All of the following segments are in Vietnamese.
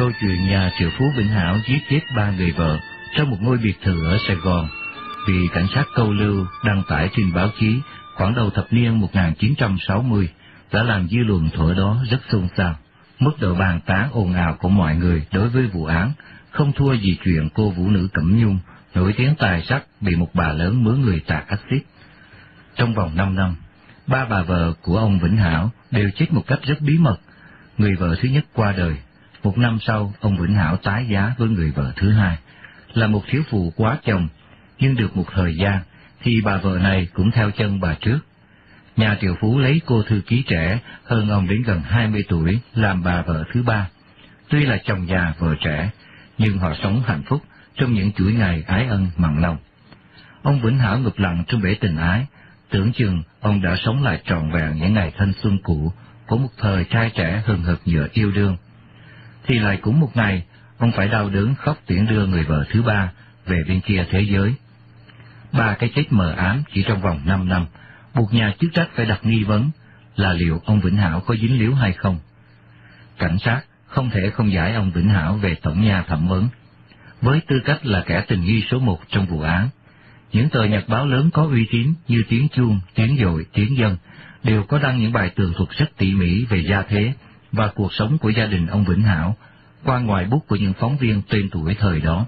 Câu chuyện nhà triệu phú Vĩnh Hảo giết chết 3 người vợ trong một ngôi biệt thự ở Sài Gòn bị cảnh sát câu lưu đăng tải trên báo chí khoảng đầu thập niên 1960 đã làm dư luận thuở đó rất xôn xao. Mức độ bàn tán ồn ào của mọi người đối với vụ án không thua gì chuyện cô vũ nữ Cẩm Nhung nổi tiếng tài sắc bị một bà lớn mướn người tạt axit. Trong vòng 5 năm, 3 bà vợ của ông Vĩnh Hảo đều chết một cách rất bí mật. Người vợ thứ nhất qua đời. 1 năm sau, ông Vĩnh Hảo tái giá với người vợ thứ hai, là một thiếu phụ quá chồng, nhưng được một thời gian thì bà vợ này cũng theo chân bà trước. Nhà triệu phú lấy cô thư ký trẻ hơn ông đến gần 20 tuổi làm bà vợ thứ ba. Tuy là chồng già vợ trẻ, nhưng họ sống hạnh phúc trong những chuỗi ngày ái ân mặn nồng. Ông Vĩnh Hảo ngụp lặng trong bể tình ái, tưởng chừng ông đã sống lại trọn vẹn những ngày thanh xuân cũ của một thời trai trẻ hừng hực nhựa yêu đương. Thì lại cũng một ngày, ông phải đau đớn khóc tiễn đưa người vợ thứ ba về bên kia thế giới. 3 cái chết mờ ám chỉ trong vòng 5 năm, buộc nhà chức trách phải đặt nghi vấn là liệu ông Vĩnh Hảo có dính líu hay không. Cảnh sát không thể không giải ông Vĩnh Hảo về tổng nhà thẩm vấn, với tư cách là kẻ tình nghi số 1 trong vụ án. Những tờ nhật báo lớn có uy tín như Tiếng Chuông, Tiếng Dội, Tiếng Dân đều có đăng những bài tường thuật rất tỉ mỉ về gia thế và cuộc sống của gia đình ông Vĩnh Hảo qua ngoài bút của những phóng viên tên tuổi thời đó.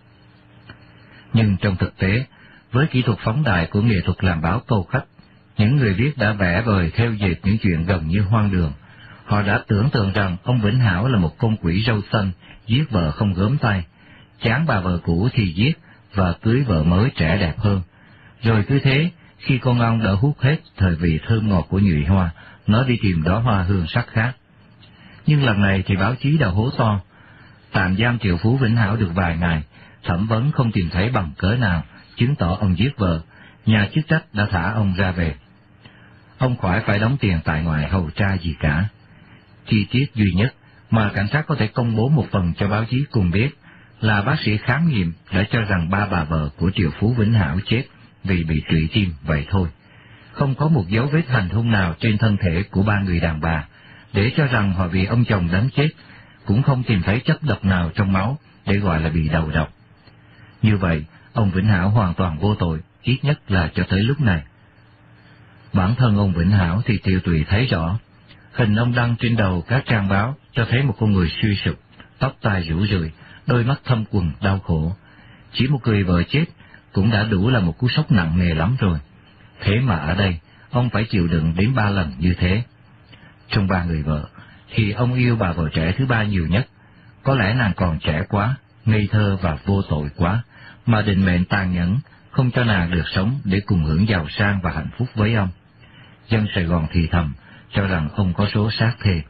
Nhưng trong thực tế, với kỹ thuật phóng đại của nghệ thuật làm báo câu khách, những người viết đã vẽ vời theo dệt những chuyện gần như hoang đường. Họ đã tưởng tượng rằng ông Vĩnh Hảo là một con quỷ râu xanh, giết vợ không gớm tay, chán bà vợ cũ thì giết và cưới vợ mới trẻ đẹp hơn. Rồi cứ thế, khi con ong đã hút hết thời vị thơm ngọt của nhụy hoa, nó đi tìm đóa hoa hương sắc khác. Nhưng lần này thì báo chí đã hố to. Tạm giam triệu phú Vĩnh Hảo được vài ngày, thẩm vấn không tìm thấy bằng cớ nào chứng tỏ ông giết vợ, nhà chức trách đã thả ông ra về. Ông khỏi phải đóng tiền tại ngoại hầu tra gì cả. Chi tiết duy nhất mà cảnh sát có thể công bố một phần cho báo chí cùng biết là bác sĩ khám nghiệm đã cho rằng 3 bà vợ của triệu phú Vĩnh Hảo chết vì bị trụy tim vậy thôi. Không có một dấu vết hành hung nào trên thân thể của 3 người đàn bà để cho rằng họ bị ông chồng đánh chết, cũng không tìm thấy chất độc nào trong máu để gọi là bị đầu độc. Như vậy, ông Vĩnh Hảo hoàn toàn vô tội, ít nhất là cho tới lúc này. Bản thân ông Vĩnh Hảo thì Tiểu Tụy thấy rõ. Hình ông đăng trên đầu các trang báo cho thấy một con người suy sụp, tóc tai rũ rượi, đôi mắt thâm quầng đau khổ. Chỉ một người vợ chết cũng đã đủ là một cú sốc nặng nề lắm rồi. Thế mà ở đây, ông phải chịu đựng đến 3 lần như thế. Trong 3 người vợ, thì ông yêu bà vợ trẻ thứ ba nhiều nhất. Có lẽ nàng còn trẻ quá, ngây thơ và vô tội quá, mà định mệnh tàn nhẫn, không cho nàng được sống để cùng hưởng giàu sang và hạnh phúc với ông. Dân Sài Gòn thì thầm, cho rằng ông có số sát thê.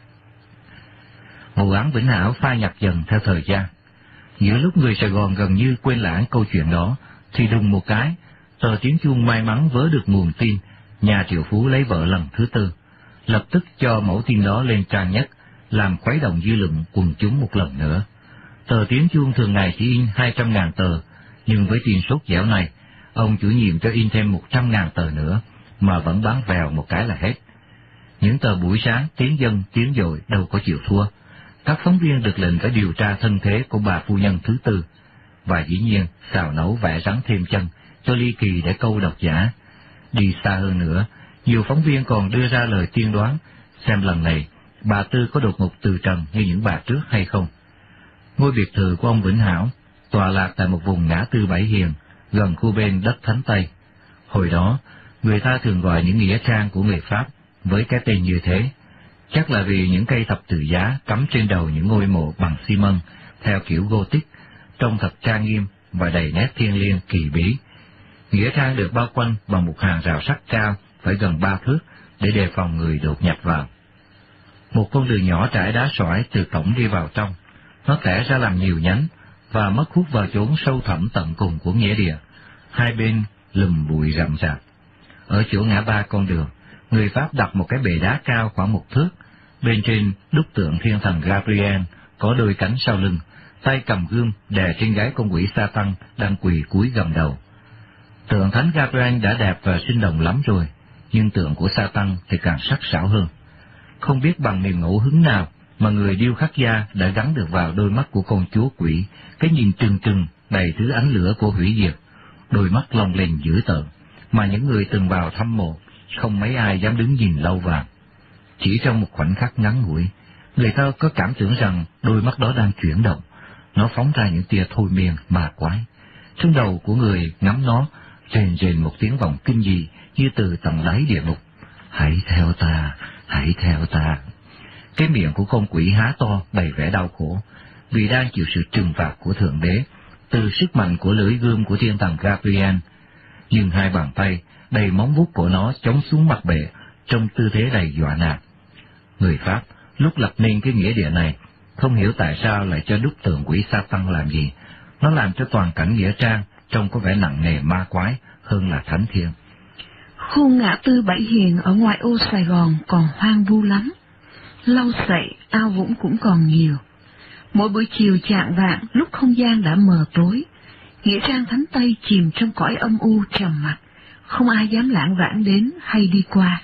Vụ án Vĩnh Hảo phai nhạt dần theo thời gian. Giữa lúc người Sài Gòn gần như quên lãng câu chuyện đó, thì đùng một cái, tờ Tiếng Chuông may mắn vớ được nguồn tin nhà triệu phú lấy vợ lần thứ 4, lập tức cho mẫu tin đó lên trang nhất, làm khuấy động dư luận quần chúng một lần nữa. Tờ Tiếng Chuông thường ngày chỉ in 200.000 tờ, nhưng với tin sốt dẻo này, ông chủ nhiệm cho in thêm 100.000 tờ nữa, mà vẫn bán vèo một cái là hết. Những tờ buổi sáng Tiếng Dân, Tiếng Dội đâu có chịu thua. Các phóng viên được lệnh phải điều tra thân thế của bà phu nhân thứ 4, và dĩ nhiên xào nấu vẽ rắn thêm chân cho ly kỳ để câu độc giả. Đi xa hơn nữa, nhiều phóng viên còn đưa ra lời tiên đoán xem lần này bà Tư có đột ngột từ trần như những bà trước hay không. Ngôi biệt thự của ông Vĩnh Hảo tọa lạc tại một vùng ngã tư Bảy Hiền, gần khu bên đất Thánh Tây. Hồi đó, người ta thường gọi những nghĩa trang của người Pháp với cái tên như thế, chắc là vì những cây thập tự giá cắm trên đầu những ngôi mộ bằng xi măng theo kiểu Gothic, trông thật trang nghiêm và đầy nét thiêng liêng kỳ bí. Nghĩa trang được bao quanh bằng một hàng rào sắt cao phải gần 3 thước để đề phòng người đột nhập vào. Một con đường nhỏ trải đá sỏi từ cổng đi vào trong, nó tẻ ra làm nhiều nhánh và mất hút vào chốn sâu thẳm tận cùng của nghĩa địa. Hai bên lùm bụi rậm rạp. Ở chỗ ngã ba con đường, người Pháp đặt một cái bệ đá cao khoảng 1 thước, bên trên đúc tượng thiên thần Gabriel có đôi cánh sau lưng, tay cầm gươm đè trên gáy con quỷ Sa-tăng đang quỳ cúi gầm đầu. Tượng thánh Gabriel đã đẹp và sinh động lắm rồi, nhưng tượng của Sa-tăng thì càng sắc sảo hơn. Không biết bằng niềm ngẫu hứng nào mà người điêu khắc gia đã gắn được vào đôi mắt của con chúa quỷ, cái nhìn trừng trừng đầy thứ ánh lửa của hủy diệt, đôi mắt long lanh dữ tợn, mà những người từng vào thăm mộ không mấy ai dám đứng nhìn lâu vào. Chỉ trong một khoảnh khắc ngắn ngủi, người ta có cảm tưởng rằng đôi mắt đó đang chuyển động, nó phóng ra những tia thôi miên ma quái. Trong đầu của người ngắm nó rền rền một tiếng vọng kinh dị như từ tầng đáy địa ngục: hãy theo ta, hãy theo ta. Cái miệng của con quỷ há to đầy vẻ đau khổ, vì đang chịu sự trừng phạt của Thượng Đế từ sức mạnh của lưỡi gươm của thiên thần Gabriel. Nhưng hai bàn tay đầy móng vuốt của nó chống xuống mặt bệ trong tư thế đầy dọa nạt. Người Pháp lúc lập nên cái nghĩa địa này không hiểu tại sao lại cho đúc tượng quỷ Sa-tăng làm gì. Nó làm cho toàn cảnh nghĩa trang trông có vẻ nặng nề ma quái hơn là thánh thiêng. Khu ngã tư Bảy Hiền ở ngoại ô Sài Gòn còn hoang vu lắm. Lau sậy, ao vũng cũng còn nhiều. Mỗi buổi chiều chạng vạng, lúc không gian đã mờ tối, nghĩa trang Thánh Tây chìm trong cõi âm u trầm mặc, không ai dám lảng vảng đến hay đi qua.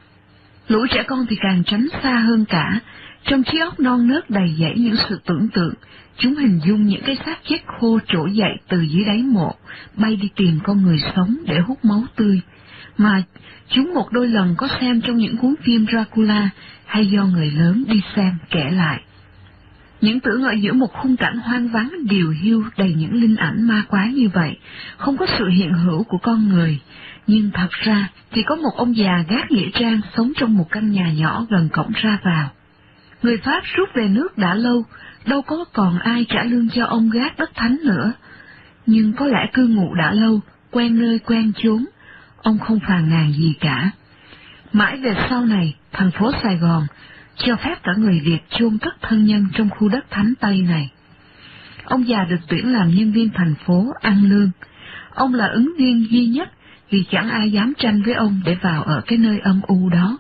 Lũ trẻ con thì càng tránh xa hơn cả. Trong trí óc non nớt đầy dẫy những sự tưởng tượng, chúng hình dung những cái xác chết khô trỗi dậy từ dưới đáy mộ, bay đi tìm con người sống để hút máu tươi, mà chúng một đôi lần có xem trong những cuốn phim Dracula hay do người lớn đi xem kể lại. Những tưởng ở giữa một khung cảnh hoang vắng điều hiu đầy những linh ảnh ma quái như vậy, không có sự hiện hữu của con người, nhưng thật ra thì có một ông già gác nghĩa trang sống trong một căn nhà nhỏ gần cổng ra vào. Người Pháp rút về nước đã lâu, đâu có còn ai trả lương cho ông gác đất thánh nữa. Nhưng có lẽ cư ngụ đã lâu, quen nơi quen chốn, ông không phàn nàn gì cả. Mãi về sau này, thành phố Sài Gòn cho phép cả người Việt chôn cất thân nhân trong khu đất thánh Tây này. Ông già được tuyển làm nhân viên thành phố ăn lương. Ông là ứng viên duy nhất vì chẳng ai dám tranh với ông để vào ở cái nơi âm u đó.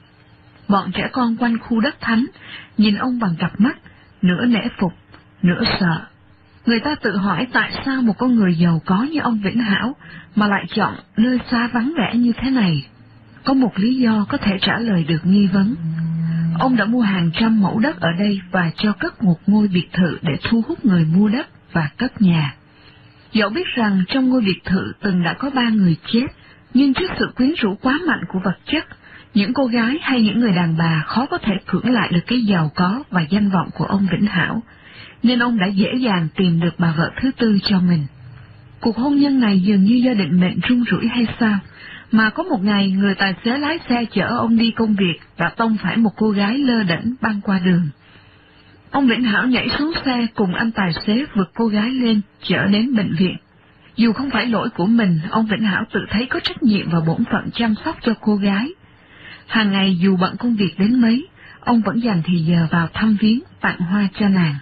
Bọn trẻ con quanh khu đất thánh nhìn ông bằng cặp mắt nửa nể phục, nửa sợ. Người ta tự hỏi tại sao một con người giàu có như ông Vĩnh Hảo mà lại chọn nơi xa vắng vẻ như thế này. Có một lý do có thể trả lời được nghi vấn. Ông đã mua hàng trăm mẫu đất ở đây và cho cất một ngôi biệt thự để thu hút người mua đất và cất nhà. Dẫu biết rằng trong ngôi biệt thự từng đã có 3 người chết, nhưng trước sự quyến rũ quá mạnh của vật chất, những cô gái hay những người đàn bà khó có thể cưỡng lại được cái giàu có và danh vọng của ông Vĩnh Hảo, nên ông đã dễ dàng tìm được bà vợ thứ tư cho mình. Cuộc hôn nhân này dường như do định mệnh rung rủi hay sao, mà có một ngày người tài xế lái xe chở ông đi công việc đã tông phải một cô gái lơ đễnh băng qua đường. Ông Vĩnh Hảo nhảy xuống xe cùng anh tài xế vượt cô gái lên, chở đến bệnh viện. Dù không phải lỗi của mình, ông Vĩnh Hảo tự thấy có trách nhiệm và bổn phận chăm sóc cho cô gái. Hàng ngày dù bận công việc đến mấy, ông vẫn dành thì giờ vào thăm viếng, tặng hoa cho nàng.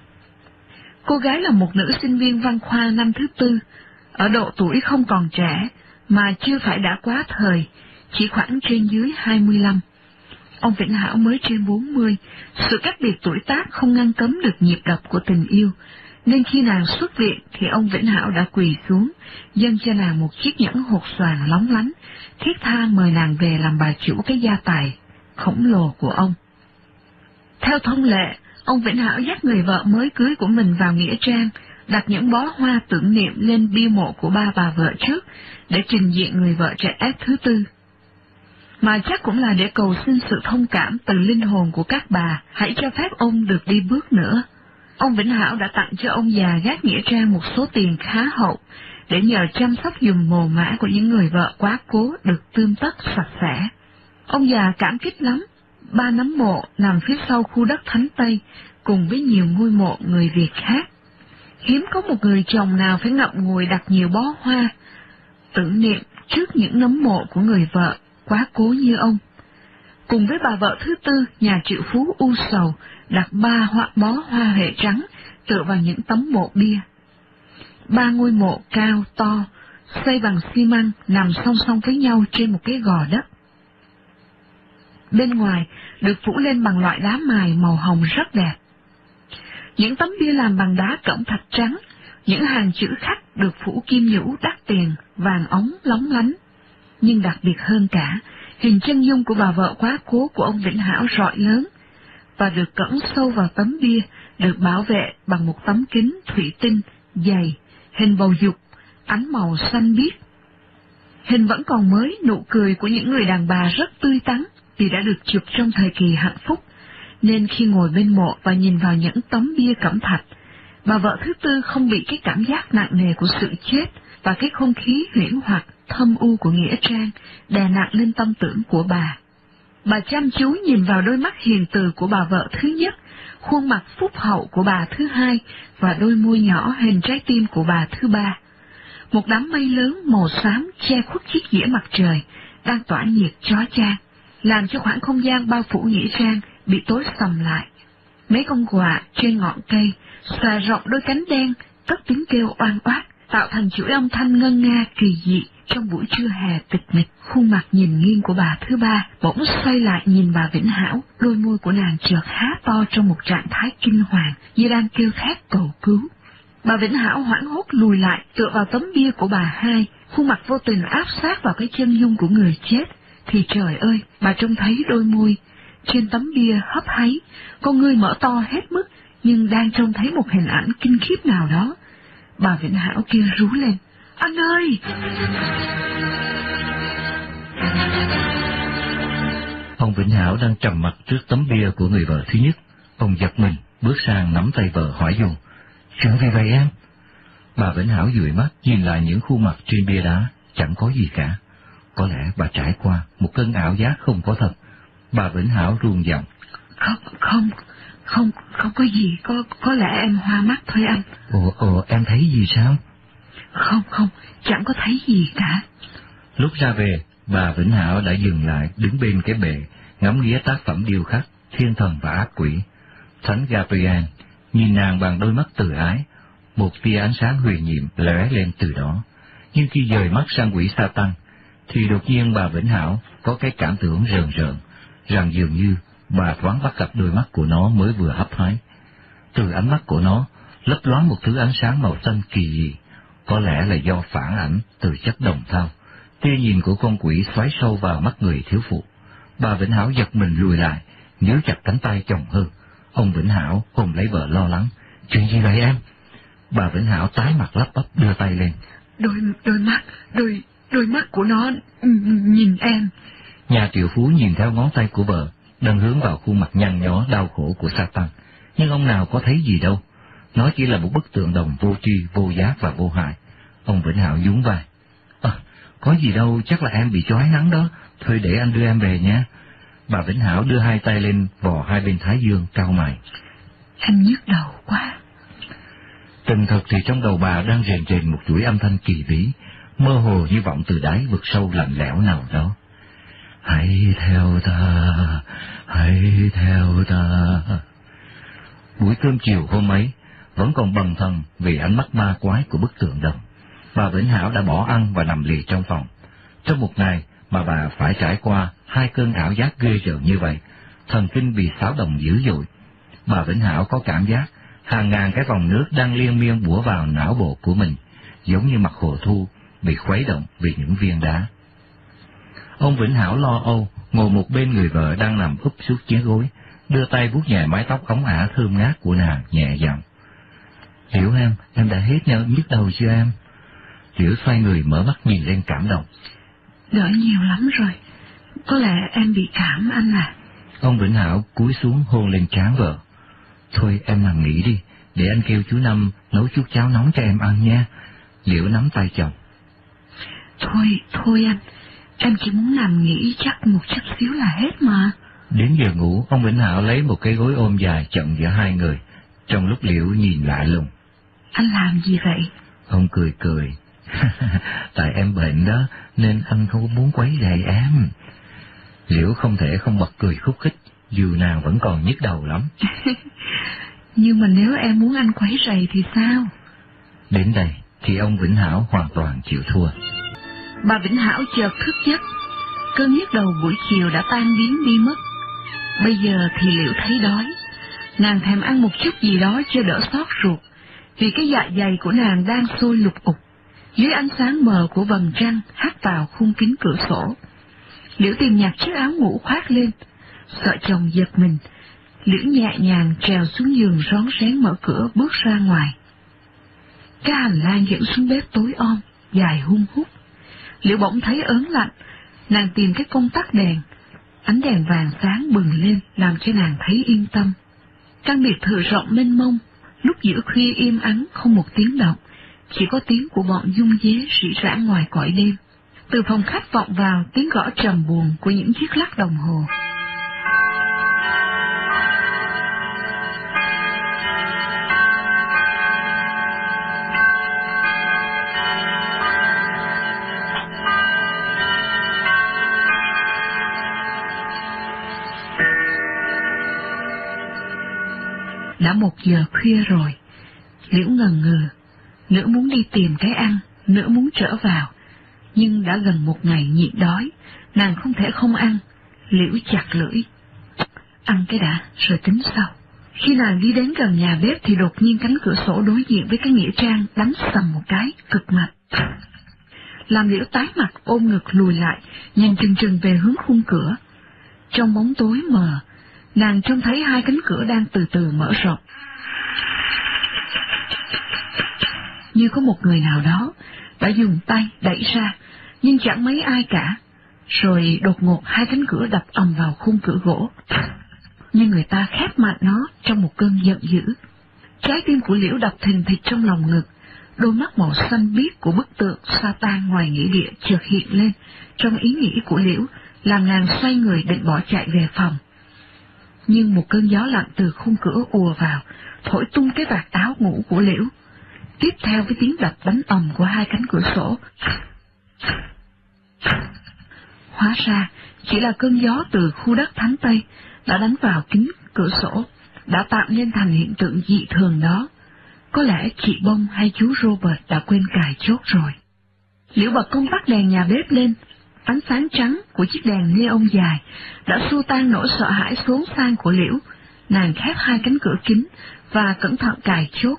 Cô gái là một nữ sinh viên văn khoa năm thứ 4, ở độ tuổi không còn trẻ, mà chưa phải đã quá thời, chỉ khoảng trên dưới 25. Ông Vĩnh Hảo mới trên 40, sự cách biệt tuổi tác không ngăn cấm được nhịp đập của tình yêu, nên khi nàng xuất viện thì ông Vĩnh Hảo đã quỳ xuống, dâng cho nàng một chiếc nhẫn hột xoàn lóng lánh, thiết tha mời nàng về làm bà chủ cái gia tài khổng lồ của ông. Theo thông lệ, ông Vĩnh Hảo dắt người vợ mới cưới của mình vào nghĩa trang, đặt những bó hoa tưởng niệm lên bia mộ của 3 bà vợ trước, để trình diện người vợ trẻ thứ tư. Mà chắc cũng là để cầu xin sự thông cảm từ linh hồn của các bà, hãy cho phép ông được đi bước nữa. Ông Vĩnh Hảo đã tặng cho ông già gác nghĩa trang một số tiền khá hậu, để nhờ chăm sóc giùm mồ mã của những người vợ quá cố được tươm tất sạch sẽ. Ông già cảm kích lắm. 3 nấm mộ nằm phía sau khu đất Thánh Tây, cùng với nhiều ngôi mộ người Việt khác. Hiếm có một người chồng nào phải ngậm ngùi đặt nhiều bó hoa tưởng niệm trước những nấm mộ của người vợ quá cố như ông. Cùng với bà vợ thứ tư, nhà triệu phú u sầu đặt 3 bó hoa huệ trắng tựa vào những tấm mộ bia. 3 ngôi mộ cao to, xây bằng xi măng nằm song song với nhau trên một cái gò đất. Bên ngoài được phủ lên bằng loại đá mài màu hồng rất đẹp. Những tấm bia làm bằng đá cẩm thạch trắng, những hàng chữ khắc được phủ kim nhũ đắt tiền, vàng óng lóng lánh. Nhưng đặc biệt hơn cả, hình chân dung của bà vợ quá cố của ông Vĩnh Hảo rọi lớn. và được cẩn sâu vào tấm bia, được bảo vệ bằng một tấm kính thủy tinh dày, hình bầu dục, ánh màu xanh biếc. Hình vẫn còn mới, nụ cười của những người đàn bà rất tươi tắn vì đã được chụp trong thời kỳ hạnh phúc, nên khi ngồi bên mộ và nhìn vào những tấm bia cẩm thạch, bà vợ thứ tư không bị cái cảm giác nặng nề của sự chết và cái không khí huyễn hoặc thâm u của nghĩa trang đè nặng lên tâm tưởng của bà. Bà chăm chú nhìn vào đôi mắt hiền từ của bà vợ thứ nhất, khuôn mặt phúc hậu của bà thứ hai và đôi môi nhỏ hình trái tim của bà thứ ba. Một đám mây lớn màu xám che khuất chiếc dĩa mặt trời đang tỏa nhiệt chói chang, làm cho khoảng không gian bao phủ nghĩa trang bị tối sầm lại. Mấy con quạ trên ngọn cây xòe rộng đôi cánh đen, cất tiếng kêu oan oát, tạo thành chuỗi âm thanh ngân nga kỳ dị trong buổi trưa hè tịch mịch. Khuôn mặt nhìn nghiêng của bà thứ ba bỗng xoay lại nhìn bà Vĩnh Hảo, đôi môi của nàng chợt há to trong một trạng thái kinh hoàng, như đang kêu thét cầu cứu. Bà Vĩnh Hảo hoảng hốt lùi lại, tựa vào tấm bia của bà hai, khuôn mặt vô tình áp sát vào cái chân dung của người chết. Thì trời ơi, bà trông thấy đôi môi trên tấm bia hấp háy, con ngươi mở to hết mức, nhưng đang trông thấy một hình ảnh kinh khiếp nào đó. Bà Vĩnh Hảo kêu rú lên: "Anh ơi!" Ông Vĩnh Hảo đang trầm mặc trước tấm bia của người vợ thứ nhất. Ông giật mình, bước sang nắm tay vợ hỏi dồn: "Chuyện gì vậy em?" Bà Vĩnh Hảo dụi mắt nhìn lại những khuôn mặt trên bia đá, chẳng có gì cả. Có lẽ bà trải qua một cơn ảo giác không có thật. Bà Vĩnh Hảo run giọng: Không có gì, có lẽ em hoa mắt thôi anh. Ồ, em thấy gì sao? Không, chẳng có thấy gì cả. Lúc ra về, bà Vĩnh Hảo đã dừng lại đứng bên cái bệ, ngắm nghía tác phẩm điêu khắc Thiên Thần và Ác Quỷ. Thánh Gabriel nhìn nàng bằng đôi mắt từ ái, một tia ánh sáng huyền nhiệm lóe lên từ đó. Nhưng khi dời mắt sang quỷ Satan, thì đột nhiên bà Vĩnh Hảo có cái cảm tưởng rờn rợn, rằng dường như bà thoáng bắt gặp đôi mắt của nó mới vừa hấp hái. Từ ánh mắt của nó lấp loáng một thứ ánh sáng màu xanh kỳ dị, có lẽ là do phản ảnh từ chất đồng thau. Tia nhìn của con quỷ xoáy sâu vào mắt người thiếu phụ. Bà Vĩnh Hảo giật mình lùi lại, níu chặt cánh tay chồng hơn. Ông Vĩnh Hảo ôm lấy vợ lo lắng: "Chuyện gì vậy em?" Bà Vĩnh Hảo tái mặt lắp bắp đưa tay lên: Đôi mắt của nó nhìn em. Nhà triệu phú nhìn theo ngón tay của vợ, đang hướng vào khuôn mặt nhăn nhó đau khổ của Satan, nhưng ông nào có thấy gì đâu. Nó chỉ là một bức tượng đồng vô tri, vô giác và vô hại. Ông Vĩnh Hảo nhún vai: "Có gì đâu, chắc là em bị chói nắng đó, thôi để anh đưa em về nhé." Bà Vĩnh Hảo đưa hai tay lên vò hai bên thái dương, cau mày: "Em nhức đầu quá." Tình thật thì trong đầu bà đang rền rền một chuỗi âm thanh kỳ bí, mơ hồ như vọng từ đáy vực sâu lạnh lẽo nào đó: "Hãy theo ta, hãy theo ta." Buổi cơm chiều hôm ấy vẫn còn bần thần vì ánh mắt ma quái của bức tượng đồng. Bà Vĩnh Hảo đã bỏ ăn và nằm lì trong phòng. Trong một ngày mà bà phải trải qua hai cơn ảo giác ghê rợn như vậy, thần kinh bị xáo động dữ dội. Bà Vĩnh Hảo có cảm giác hàng ngàn cái vòng nước đang liên miên bủa vào não bộ của mình, giống như mặt hồ thu bị khuấy động vì những viên đá. Ông Vĩnh Hảo lo âu ngồi một bên người vợ đang nằm úp xuống chiếc gối, đưa tay vuốt nhẹ mái tóc óng ả thơm ngát của nàng, nhẹ giọng: "Liễu em đã hết nhức đầu chưa em?" Liễu xoay người mở mắt nhìn lên cảm động: "Đỡ nhiều lắm rồi, có lẽ em bị cảm anh à." Ông Vĩnh Hảo cúi xuống hôn lên trán vợ: "Thôi em nằm nghỉ đi, để anh kêu chú Năm nấu chút cháo nóng cho em ăn nha." Liễu nắm tay chồng: Thôi anh, em chỉ muốn nằm nghỉ chắc một chút xíu là hết mà." Đến giờ ngủ, ông Vĩnh Hảo lấy một cái gối ôm dài chận giữa hai người. Trong lúc Liễu nhìn lạ lùng: "Anh làm gì vậy?" Ông cười: "Tại em bệnh đó, nên anh không muốn quấy rầy em." Liễu không thể không bật cười khúc khích, dù nàng vẫn còn nhức đầu lắm. "Nhưng mà nếu em muốn anh quấy rầy thì sao?" Đến đây thì ông Vĩnh Hảo hoàn toàn chịu thua. Bà Vĩnh Hảo chợt thức giấc, cơn nhức đầu buổi chiều đã tan biến đi mất. Bây giờ thì Liễu thấy đói, nàng thèm ăn một chút gì đó cho đỡ xót ruột, vì cái dạ dày của nàng đang sôi lục ục. Dưới ánh sáng mờ của vầng trăng hắt vào khung kính cửa sổ, Liễu tìm nhặt chiếc áo ngủ khoác lên, sợ chồng giật mình, Liễu nhẹ nhàng trèo xuống giường rón rén mở cửa bước ra ngoài. Cái hành lang dẫn xuống bếp tối om, dài hun hút. Liễu bỗng thấy ớn lạnh, nàng tìm cái công tắc đèn. Ánh đèn vàng sáng bừng lên làm cho nàng thấy yên tâm. Căn biệt thự rộng mênh mông, lúc giữa khuya im ắng không một tiếng động, chỉ có tiếng của bọn dung dế rỉ rả ngoài cõi đêm. Từ phòng khách vọng vào tiếng gõ trầm buồn của những chiếc lắc đồng hồ. Đã 1 giờ khuya rồi. Liễu ngần ngừ, nửa muốn đi tìm cái ăn, nửa muốn trở vào. Nhưng đã gần 1 ngày nhịn đói, nàng không thể không ăn. Liễu chặt lưỡi. Ăn cái đã, rồi tính sau. Khi nàng đi đến gần nhà bếp thì đột nhiên cánh cửa sổ đối diện với cái nghĩa trang đánh sầm một cái, cực mạnh. Làm Liễu tái mặt ôm ngực lùi lại, nhìn chừng chừng về hướng khung cửa. Trong bóng tối mờ, nàng trông thấy 2 cánh cửa đang từ từ mở rộng. Như có một người nào đó đã dùng tay đẩy ra, nhưng chẳng mấy ai cả. Rồi đột ngột 2 cánh cửa đập ầm vào khung cửa gỗ, như người ta khép mạnh nó trong một cơn giận dữ. Trái tim của Liễu đập thình thịch trong lòng ngực, đôi mắt màu xanh biếc của bức tượng Satan ngoài nghĩa địa chợt hiện lên trong ý nghĩ của Liễu, làm nàng xoay người định bỏ chạy về phòng. Nhưng một cơn gió lạnh từ khung cửa ùa vào, thổi tung cái vạt áo ngủ của Liễu. Tiếp theo với tiếng đập đánh ầm của 2 cánh cửa sổ. Hóa ra chỉ là cơn gió từ khu đất Thánh Tây đã đánh vào kính cửa sổ, đã tạo nên thành hiện tượng dị thường đó. Có lẽ chị Bông hay chú Robert đã quên cài chốt rồi. Liễu bật công tắc đèn nhà bếp lên. Ánh sáng trắng của chiếc đèn neon dài đã xua tan nỗi sợ hãi xốn xang của Liễu. Nàng khép 2 cánh cửa kính và cẩn thận cài chốt.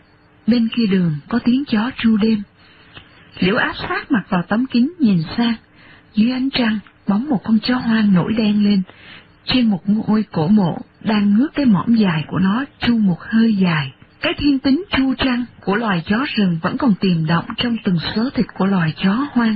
Bên kia đường có tiếng chó tru đêm. Liễu áp sát mặt vào tấm kính nhìn sang. Dưới ánh trăng, bóng một con chó hoang nổi đen lên. Trên một ngôi cổ mộ đang ngước cái mõm dài của nó tru một hơi dài. Cái thiên tính tru trăng của loài chó rừng vẫn còn tiềm động trong từng xớ thịt của loài chó hoang.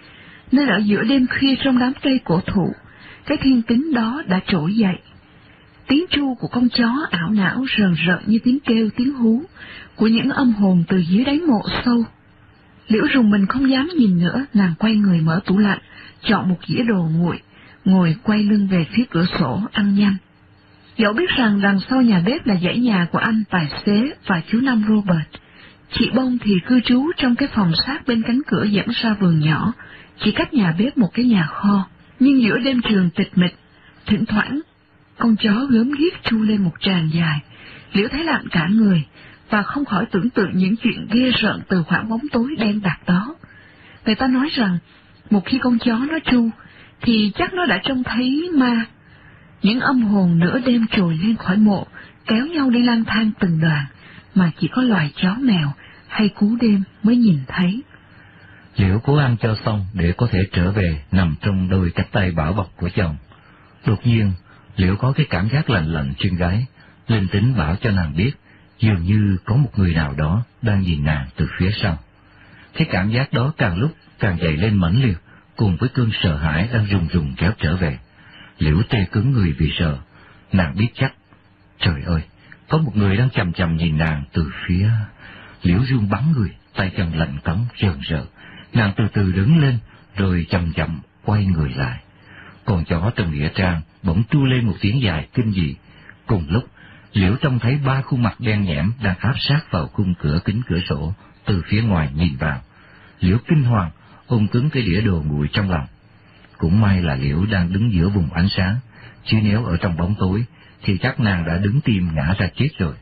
Nên ở giữa đêm khuya trong đám cây cổ thụ, cái thiên tính đó đã trỗi dậy. Tiếng tru của con chó ảo não rờn rợn như tiếng kêu tiếng hú của những âm hồn từ dưới đáy mộ sâu. Liễu rùng mình không dám nhìn nữa, nàng quay người mở tủ lạnh, chọn một dĩa đồ nguội, ngồi quay lưng về phía cửa sổ ăn nhanh. Dẫu biết rằng đằng sau nhà bếp là dãy nhà của anh tài xế và chú Năm Robert, chị Bông thì cư trú trong cái phòng sát bên cánh cửa dẫn ra vườn nhỏ, chỉ cách nhà bếp một cái nhà kho. Nhưng giữa đêm trường tịch mịch, thỉnh thoảng con chó gớm ghiếc tru lên một tràng dài. Liễu thấy lạnh cả người và không khỏi tưởng tượng những chuyện ghê rợn từ khoảng bóng tối đen đặc đó. Người ta nói rằng một khi con chó nó tru thì chắc nó đã trông thấy ma. Những âm hồn nửa đêm trồi lên khỏi mộ, kéo nhau đi lang thang từng đoàn, mà chỉ có loài chó mèo hay cú đêm mới nhìn thấy. Liễu cố ăn cho xong để có thể trở về nằm trong đôi cánh tay bảo bọc của chồng. Đột nhiên, Liễu có cái cảm giác lạnh lạnh trên gáy, linh tính bảo cho nàng biết, dường như có một người nào đó đang nhìn nàng từ phía sau. Cái cảm giác đó càng lúc càng dày lên mãnh liệt, cùng với cơn sợ hãi đang rùng rùng kéo trở về. Liễu tê cứng người vì sợ, nàng biết chắc. Trời ơi, có một người đang chằm chằm nhìn nàng từ phía. Liễu run bắn người, tay chân lạnh cống rờn rợn. Nàng từ từ đứng lên, rồi chậm chậm quay người lại. Con chó trong nghĩa trang bỗng tru lên một tiếng dài kinh dị. Cùng lúc, Liễu trông thấy 3 khuôn mặt đen nhẽm đang áp sát vào khung cửa kính cửa sổ từ phía ngoài nhìn vào. Liễu kinh hoàng, ôm cứng cái đĩa đồ nguội trong lòng. Cũng may là Liễu đang đứng giữa vùng ánh sáng, chứ nếu ở trong bóng tối thì chắc nàng đã đứng tim ngã ra chết rồi.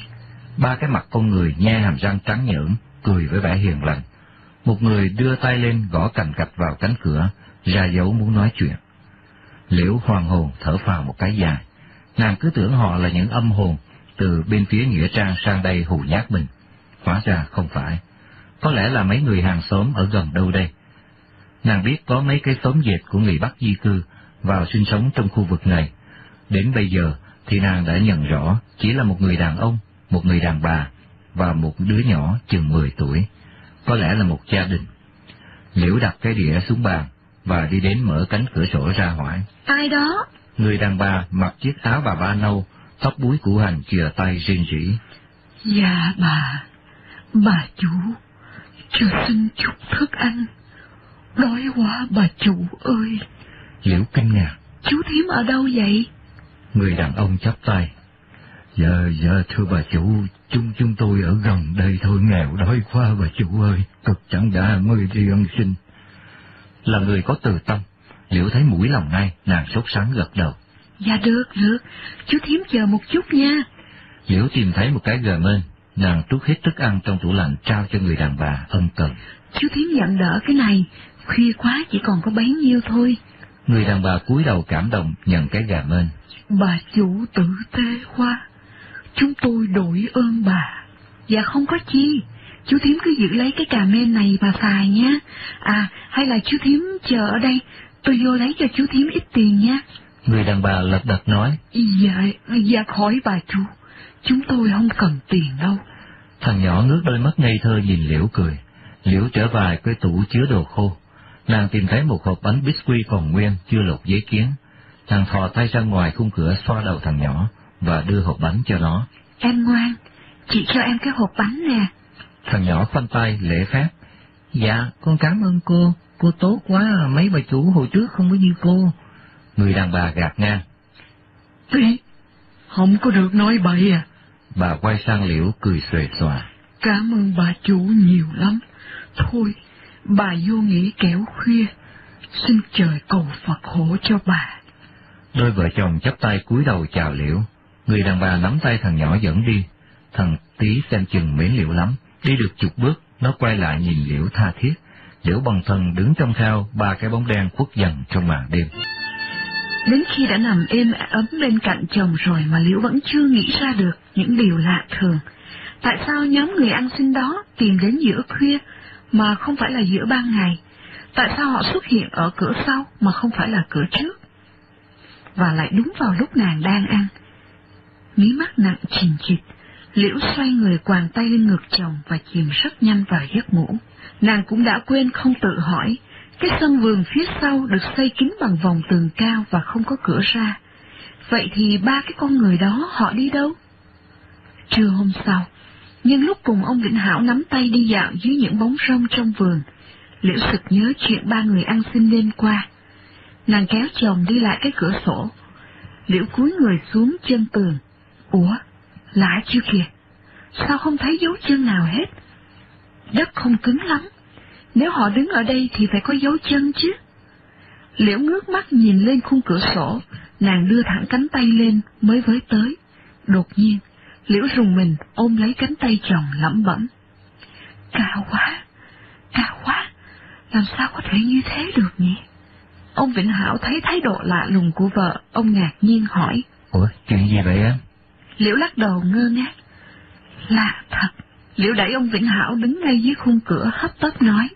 3 cái mặt con người nhe hàm răng trắng nhởm, cười với vẻ hiền lành. Một người đưa tay lên gõ cành cạch vào cánh cửa, ra dấu muốn nói chuyện. Liễu hoàng hồn thở phào một cái dài. Nàng cứ tưởng họ là những âm hồn từ bên phía nghĩa trang sang đây hù nhát mình. Hóa ra không phải. Có lẽ là mấy người hàng xóm ở gần đâu đây. Nàng biết có mấy cái xóm dệt của người Bắc di cư vào sinh sống trong khu vực này. Đến bây giờ thì nàng đã nhận rõ chỉ là một người đàn ông, một người đàn bà và một đứa nhỏ chừng 10 tuổi, có lẽ là một gia đình. Liễu đặt cái đĩa xuống bàn và đi đến mở cánh cửa sổ ra hỏi: Ai đó? Người đàn bà mặc chiếc áo bà ba nâu, tóc búi củ hành chìa tay rên rỉ: Dạ bà chủ, cho xin chút thức ăn, đói quá bà chủ ơi. Liễu kinh ngạc: Chú thím ở đâu vậy? Người đàn ông chắp tay: Dạ thưa bà chủ, chúng tôi ở gần đây thôi, nghèo đói quá bà chủ ơi, cực chẳng đã mới đi ăn xin. Là người có từ tâm, Liễu thấy mũi lòng ngay, nàng sốt sắng gật đầu: Dạ được, chú thím chờ một chút nha. Liễu tìm thấy một cái gờ mên, nàng trút hết thức ăn trong tủ lạnh trao cho người đàn bà ân cần: Chú thím nhận đỡ cái này, khuya quá chỉ còn có bấy nhiêu thôi. Người đàn bà cúi đầu cảm động nhận cái gà mên. Bà chủ tử tế quá, chúng tôi đổi ơn bà. Dạ không có chi, chú thím cứ giữ lấy cái cà mên này bà xài nhé. À, hay là chú thím chờ ở đây, tôi vô lấy cho chú thím ít tiền nha. Người đàn bà lật đật nói: Dạ khỏi bà chủ, chúng tôi không cần tiền đâu. Thằng nhỏ ngước đôi mắt ngây thơ nhìn Liễu cười. Liễu trở vào cái tủ chứa đồ khô. Nàng tìm thấy một hộp bánh biscuit còn nguyên, chưa lột giấy kiến. Nàng thò tay ra ngoài khung cửa xoa đầu thằng nhỏ và đưa hộp bánh cho nó. Em ngoan, chị cho em cái hộp bánh nè. Thằng nhỏ khoanh tay lễ phép: Dạ, con cảm ơn cô tốt quá, mấy bà chủ hồi trước không có như cô. Người đàn bà gạt ngang: Đi, không có được nói bậy à. Bà quay sang Liễu cười xuề xòa: Cảm ơn bà chủ nhiều lắm. Thôi, bà vô nghỉ kẻo khuya, xin trời cầu Phật hộ cho bà. Đôi vợ chồng chắp tay cúi đầu chào Liễu. Người đàn bà nắm tay thằng nhỏ dẫn đi. Thằng tí xem chừng mến Liễu lắm, đi được chục bước, nó quay lại nhìn Liễu tha thiết. Liễu bần thần đứng trong thao, ba cái bóng đen khuất dần trong màn đêm. Đến khi đã nằm êm ấm bên cạnh chồng rồi mà Liễu vẫn chưa nghĩ ra được những điều lạ thường. Tại sao nhóm người ăn xin đó tìm đến giữa khuya mà không phải là giữa ban ngày? Tại sao họ xuất hiện ở cửa sau mà không phải là cửa trước? Và lại đúng vào lúc nàng đang ăn. Mí mắt nặng chìm chịt, Liễu xoay người quàng tay lên ngực chồng và chìm rất nhanh vào giấc ngủ. Nàng cũng đã quên không tự hỏi, cái sân vườn phía sau được xây kín bằng vòng tường cao và không có cửa ra. Vậy thì ba cái con người đó họ đi đâu? Trưa hôm sau, nhưng lúc cùng ông Vĩnh Hảo nắm tay đi dạo dưới những bóng rông trong vườn, Liễu sực nhớ chuyện ba người ăn xin đêm qua. Nàng kéo chồng đi lại cái cửa sổ. Liễu cúi người xuống chân tường. Ủa, lạ chưa kìa, sao không thấy dấu chân nào hết? Đất không cứng lắm, nếu họ đứng ở đây thì phải có dấu chân chứ. Liễu ngước mắt nhìn lên khung cửa sổ, nàng đưa thẳng cánh tay lên mới với tới. Đột nhiên, Liễu rùng mình ôm lấy cánh tay chồng lẩm bẩm: cao quá, làm sao có thể như thế được nhỉ? Ông Vĩnh Hảo thấy thái độ lạ lùng của vợ, ông ngạc nhiên hỏi: Ủa, chuyện gì vậy em? Liễu lắc đầu ngơ ngác: lạ thật. Liễu đẩy ông Vĩnh Hảo đứng ngay dưới khung cửa hấp tấp nói: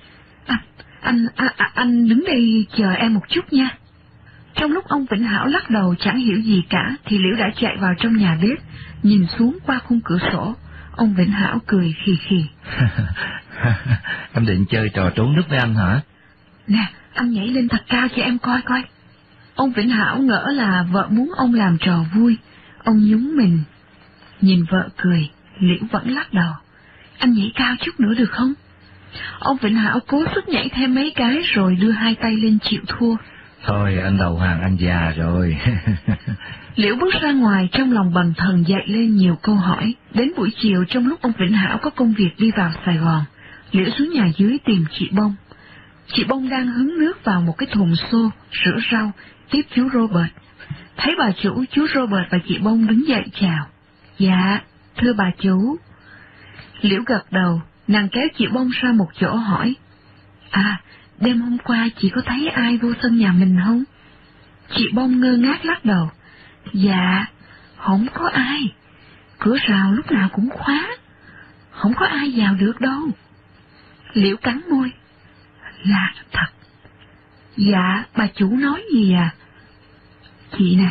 Anh đứng đây chờ em một chút nha. Trong lúc ông Vĩnh Hảo lắc đầu chẳng hiểu gì cả, thì Liễu đã chạy vào trong nhà bếp, nhìn xuống qua khung cửa sổ. Ông Vĩnh Hảo cười khì khì: Em định chơi trò trốn nước với anh hả? Nè, anh nhảy lên thật cao cho em coi coi. Ông Vĩnh Hảo ngỡ là vợ muốn ông làm trò vui. Ông nhún mình. Nhìn vợ cười, Liễu vẫn lắc đầu: Anh nhảy cao chút nữa được không? Ông Vĩnh Hảo cố sức nhảy thêm mấy cái rồi đưa hai tay lên chịu thua. Thôi anh đầu hàng, anh già rồi. Liễu bước ra ngoài trong lòng bần thần dậy lên nhiều câu hỏi. Đến buổi chiều trong lúc ông Vĩnh Hảo có công việc đi vào Sài Gòn, Liễu xuống nhà dưới tìm chị Bông. Chị Bông đang hứng nước vào một cái thùng xô, rửa rau, tiếp chú Robert. Thấy bà chủ, chú Robert và chị Bông đứng dậy chào. Dạ, thưa bà chủ. Liễu gật đầu, nàng kéo chị Bông ra một chỗ hỏi: đêm hôm qua chị có thấy ai vô sân nhà mình không? Chị Bông ngơ ngác lắc đầu: Dạ, không có ai. Cửa rào lúc nào cũng khóa, không có ai vào được đâu. Liễu cắn môi: Lạ thật. Dạ, bà chủ nói gì à? Chị nè,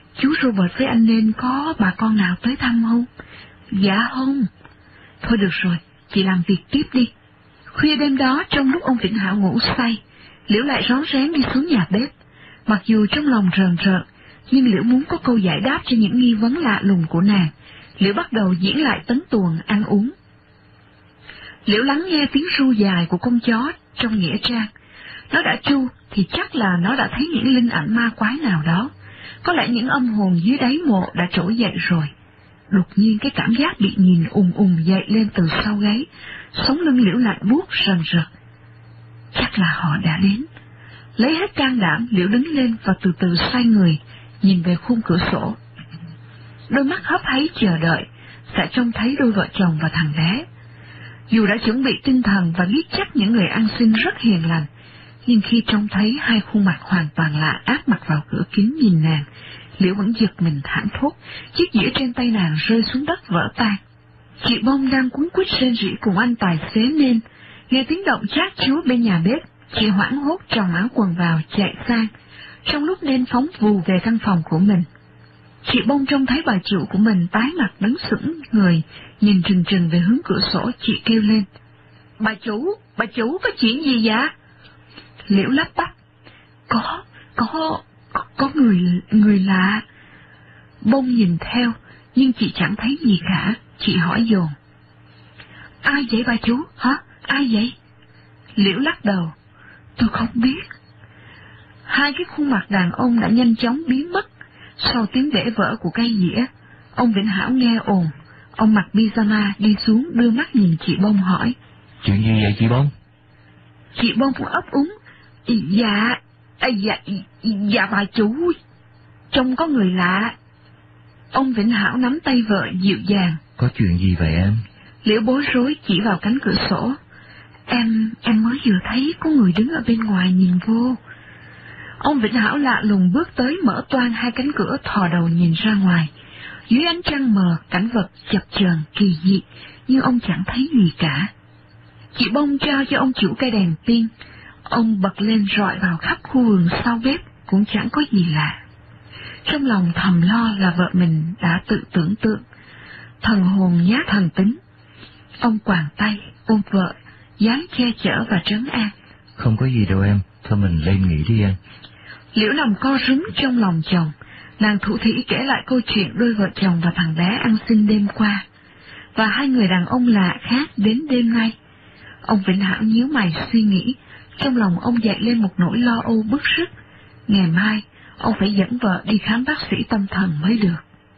Chú Robert với anh nên có bà con nào tới thăm không? Dạ không. Thôi được rồi, chị làm việc tiếp đi. Khuya đêm đó, trong lúc ông Vĩnh Hảo ngủ say, Liễu lại rón rén đi xuống nhà bếp. Mặc dù trong lòng rờn rợn, nhưng Liễu muốn có câu giải đáp cho những nghi vấn lạ lùng của nàng. Liễu bắt đầu diễn lại tấn tuồng ăn uống. Liễu lắng nghe tiếng ru dài của con chó trong nghĩa trang. Nó đã tru thì chắc là nó đã thấy những linh ảnh ma quái nào đó. Có lẽ những âm hồn dưới đáy mộ đã trỗi dậy rồi. Đột nhiên cái cảm giác bị nhìn dậy lên từ sau gáy, sống lưng Liễu lạnh buốt rần rật. Chắc là họ đã đến. Lấy hết can đảm, Liễu đứng lên và từ từ xoay người, nhìn về khung cửa sổ. Đôi mắt hấp háy chờ đợi, sẽ trông thấy đôi vợ chồng và thằng bé. Dù đã chuẩn bị tinh thần và biết chắc những người ăn xin rất hiền lành, nhưng khi trông thấy hai khuôn mặt hoàn toàn lạ áp mặt vào cửa kính nhìn nàng, Liễu vẫn giật mình thảng thốt, chiếc dĩa trên tay nàng rơi xuống đất vỡ tan. Chị Bông đang cuống quýt rên rỉ cùng anh tài xế nên, nghe tiếng động chát chúa bên nhà bếp, chị hoảng hốt tròng áo quần vào chạy sang, trong lúc nên phóng vù về căn phòng của mình. Chị Bông trông thấy bà chủ của mình tái mặt đứng sững người, nhìn trừng trừng về hướng cửa sổ, chị kêu lên. Bà chủ có chuyện gì vậy? Liễu lắp bắp. Có người lạ. Bông nhìn theo, nhưng chị chẳng thấy gì cả, chị hỏi dồn. Ai vậy bà chú, hả? Ai vậy? Liễu lắc đầu. Tôi không biết. Hai cái khuôn mặt đàn ông đã nhanh chóng biến mất. Sau tiếng bể vỡ của cây dĩa, ông Vĩnh Hảo nghe ồn. Ông mặc pyjama đi xuống đưa mắt nhìn chị Bông hỏi. Chuyện gì vậy chị Bông? Chị Bông cũng ấp úng. Dạ bà chủ, trông có người lạ. Ông Vĩnh Hảo nắm tay vợ dịu dàng. Có chuyện gì vậy em? Liễu bối rối chỉ vào cánh cửa sổ. Em mới vừa thấy có người đứng ở bên ngoài nhìn vô. Ông Vĩnh Hảo lạ lùng bước tới mở toang hai cánh cửa thò đầu nhìn ra ngoài. Dưới ánh trăng mờ, cảnh vật chập chờn kỳ dị, nhưng ông chẳng thấy gì cả. Chị Bông trao cho ông chủ cây đèn pin. Ông bật lên rọi vào khắp khu vườn sau bếp, cũng chẳng có gì lạ. Trong lòng thầm lo là vợ mình đã tự tưởng tượng. Thần hồn nhát thần tính. Ông quàng tay, ôm vợ, dáng che chở và trấn an. Không có gì đâu em, thôi mình lên nghỉ đi em. Liễu nằm co rúm trong lòng chồng. Nàng thủ thỉ kể lại câu chuyện đôi vợ chồng và thằng bé ăn xin đêm qua, và hai người đàn ông lạ khác đến đêm nay. Ông Vĩnh Hảo nhíu mày suy nghĩ, trong lòng ông dậy lên một nỗi lo âu bức rứt. Ngày mai, ông phải dẫn vợ đi khám bác sĩ tâm thần mới được.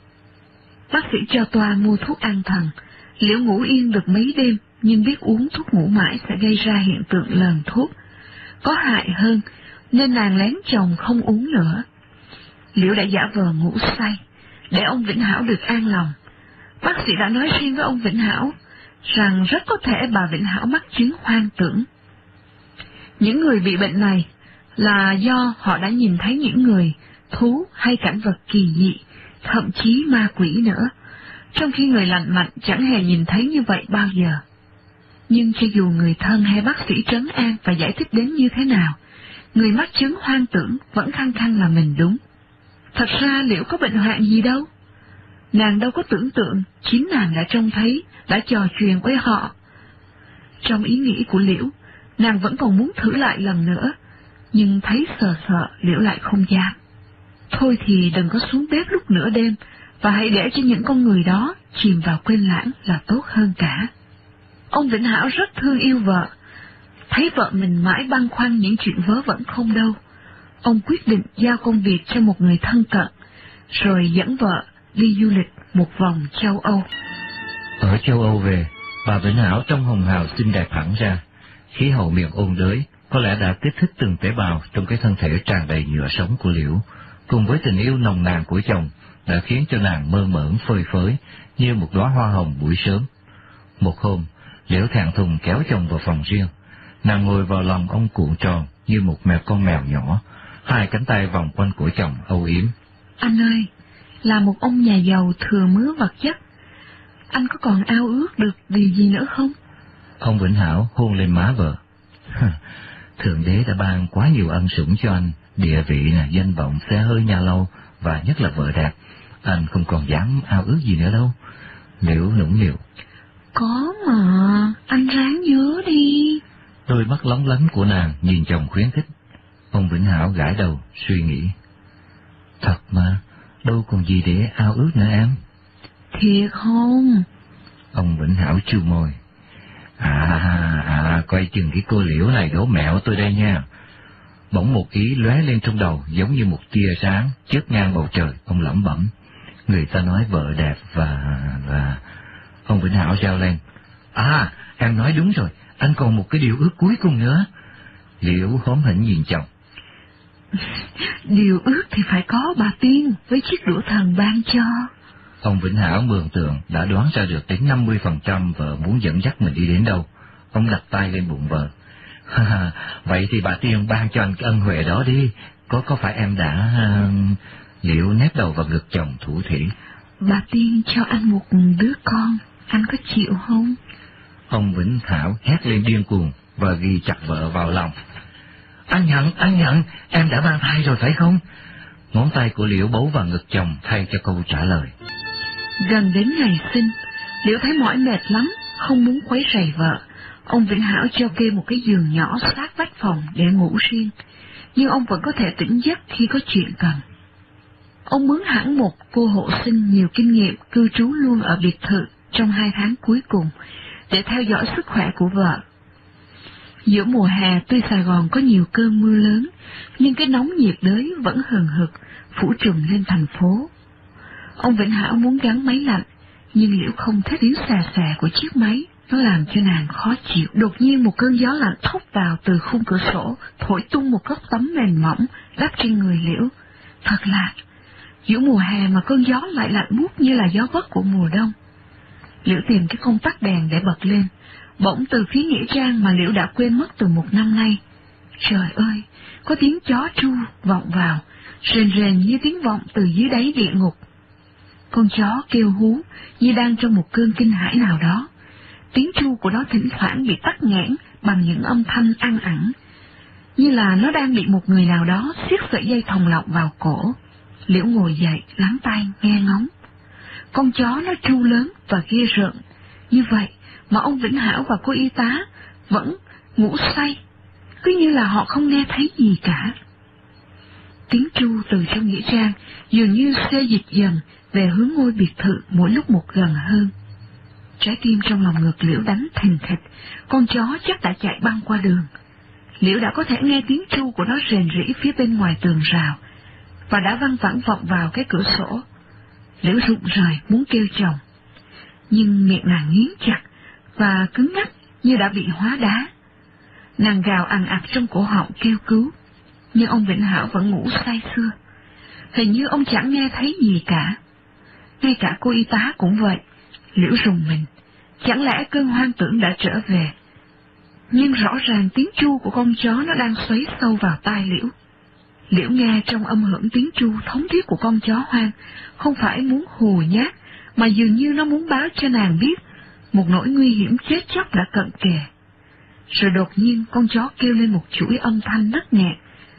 Bác sĩ cho toa mua thuốc an thần. Liễu ngủ yên được mấy đêm, nhưng biết uống thuốc ngủ mãi sẽ gây ra hiện tượng lờn thuốc. Có hại hơn, nên nàng lén chồng không uống nữa. Liễu đã giả vờ ngủ say, để ông Vĩnh Hảo được an lòng. Bác sĩ đã nói riêng với ông Vĩnh Hảo rằng rất có thể bà Vĩnh Hảo mắc chứng hoang tưởng. Những người bị bệnh này là do họ đã nhìn thấy những người, thú hay cảnh vật kỳ dị, thậm chí ma quỷ nữa, trong khi người lành mạnh chẳng hề nhìn thấy như vậy bao giờ. Nhưng cho dù người thân hay bác sĩ trấn an và giải thích đến như thế nào, người mắc chứng hoang tưởng vẫn khăng khăng là mình đúng. Thật ra Liễu có bệnh hoạn gì đâu. Nàng đâu có tưởng tượng, chính nàng đã trông thấy, đã trò chuyện với họ. Trong ý nghĩ của Liễu, nàng vẫn còn muốn thử lại lần nữa, nhưng thấy sợ Liễu lại không dám. Thôi thì đừng có xuống bếp lúc nửa đêm, và hãy để cho những con người đó chìm vào quên lãng là tốt hơn cả. Ông Vĩnh Hảo rất thương yêu vợ, thấy vợ mình mãi băn khoăn những chuyện vớ vẩn không đâu. Ông quyết định giao công việc cho một người thân cận, rồi dẫn vợ đi du lịch một vòng châu Âu. Ở châu Âu về, bà Vĩnh Hảo trông hồng hào xinh đẹp hẳn ra. Khí hậu miệng ôn đới có lẽ đã kích thích từng tế bào trong cái thân thể tràn đầy nhựa sống của Liễu, cùng với tình yêu nồng nàn của chồng đã khiến cho nàng mơ mởn phơi phới như một đóa hoa hồng buổi sớm. Một hôm, Liễu thẹn thùng kéo chồng vào phòng riêng. Nàng ngồi vào lòng ông cuộn tròn như một con mèo nhỏ, hai cánh tay vòng quanh cổ chồng âu yếm. Anh ơi, là một ông nhà giàu thừa mứa vật chất, anh có còn ao ước được điều gì nữa không? Ông Vĩnh Hảo hôn lên má vợ. Thượng đế đã ban quá nhiều ân sủng cho anh, địa vị, danh vọng, xe hơi, nhà lâu, và nhất là vợ đẹp, anh không còn dám ao ước gì nữa đâu. Liễu nũng nịu. Có mà, anh ráng nhớ đi. Đôi mắt lóng lánh của nàng nhìn chồng khuyến khích. Ông Vĩnh Hảo gãi đầu, suy nghĩ. Thật mà, đâu còn gì để ao ước nữa em. Thiệt không? Ông Vĩnh Hảo chu môi. Coi chừng cái cô Liễu này đổ mẹo tôi đây nha. Bỗng một ý lóe lên trong đầu giống như một tia sáng chớp ngang bầu trời. Ông lẩm bẩm. Người ta nói vợ đẹp và... Ông Vĩnh Hảo reo lên. Em nói đúng rồi, anh còn một cái điều ước cuối cùng nữa. Liễu hóm hỉnh nhìn chồng. Điều ước thì phải có bà Tiên với chiếc đũa thần ban cho. Ông Vĩnh Hảo mường tượng đã đoán ra được đến 50% vợ muốn dẫn dắt mình đi đến đâu. Ông đặt tay lên bụng vợ. Vậy thì bà Tiên ban cho anh cái ân huệ đó đi. Có phải em đã... Liễu nép đầu vào ngực chồng thủ thỉ. Bà Tiên cho anh một đứa con, anh có chịu không? Ông Vĩnh Hảo hét lên điên cuồng và ghi chặt vợ vào lòng. Anh nhận, em đã mang thai rồi phải không? Ngón tay của Liễu bấu vào ngực chồng thay cho câu trả lời. Gần đến ngày sinh, Liễu thấy mỏi mệt lắm, không muốn quấy rầy vợ. Ông Vĩnh Hảo cho kê một cái giường nhỏ sát vách phòng để ngủ riêng, nhưng ông vẫn có thể tỉnh giấc khi có chuyện cần. Ông mướn hẳn một cô hộ sinh nhiều kinh nghiệm cư trú luôn ở biệt thự trong 2 tháng cuối cùng để theo dõi sức khỏe của vợ. Giữa mùa hè tuy Sài Gòn có nhiều cơn mưa lớn, nhưng cái nóng nhiệt đới vẫn hừng hực phủ trùm lên thành phố. Ông Vĩnh Hảo muốn gắn máy lạnh, nhưng Liễu không thích tiếng xè xè của chiếc máy, nó làm cho nàng khó chịu. Đột nhiên một cơn gió lạnh thốc vào từ khung cửa sổ, thổi tung một góc tấm mền mỏng đắp trên người Liễu. Thật lạ, giữa mùa hè mà cơn gió lại lạnh buốt như là gió bấc của mùa đông. Liễu tìm cái công tắc đèn để bật lên. Bỗng từ phía nghĩa trang mà Liễu đã quên mất từ 1 năm nay. Trời ơi, có tiếng chó tru vọng vào, rền rền như tiếng vọng từ dưới đáy địa ngục. Con chó kêu hú như đang trong một cơn kinh hãi nào đó. Tiếng tru của nó thỉnh thoảng bị tắc nghẽn bằng những âm thanh ăn ẳng, như là nó đang bị một người nào đó siết sợi dây thòng lọng vào cổ. Liễu ngồi dậy, lắng tai nghe ngóng. Con chó nó tru lớn và ghê rợn, như vậy mà ông Vĩnh Hảo và cô y tá vẫn ngủ say, cứ như là họ không nghe thấy gì cả. Tiếng tru từ trong nghĩa trang dường như xê dịch dần về hướng ngôi biệt thự mỗi lúc một gần hơn. Trái tim trong lòng ngực Liễu đánh thình thịch, con chó chắc đã chạy băng qua đường. Liễu đã có thể nghe tiếng tru của nó rền rĩ phía bên ngoài tường rào, và đã văng vẳng vọng vào cái cửa sổ. Liễu rụng rời muốn kêu chồng, nhưng miệng nàng nghiến chặt và cứng ngắc như đã bị hóa đá. Nàng gào ằn ặc trong cổ họng kêu cứu, nhưng ông Vĩnh Hảo vẫn ngủ say sưa. Hình như ông chẳng nghe thấy gì cả. Ngay cả cô y tá cũng vậy. Liễu rùng mình, chẳng lẽ cơn hoang tưởng đã trở về? Nhưng rõ ràng tiếng tru của con chó nó đang xoáy sâu vào tai Liễu. Liễu nghe trong âm hưởng tiếng tru thống thiết của con chó hoang, không phải muốn hù nhát, mà dường như nó muốn báo cho nàng biết một nỗi nguy hiểm chết chóc đã cận kề. Rồi đột nhiên con chó kêu lên một chuỗi âm thanh nấc nghẹn,